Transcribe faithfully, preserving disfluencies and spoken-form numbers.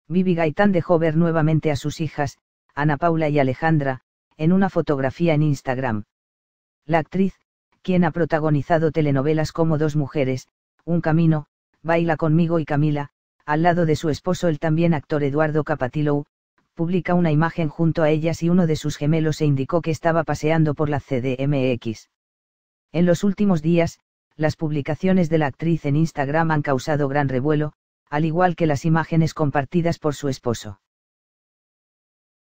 Bibi Gaitán dejó ver nuevamente a sus hijas, Ana Paula y Alejandra, en una fotografía en Instagram. La actriz, quien ha protagonizado telenovelas como Dos mujeres, Un camino, Baila conmigo y Camila, al lado de su esposo el también actor Eduardo Capatilou, publica una imagen junto a ellas y uno de sus gemelos e indicó que estaba paseando por la C D M X. En los últimos días, las publicaciones de la actriz en Instagram han causado gran revuelo, al igual que las imágenes compartidas por su esposo.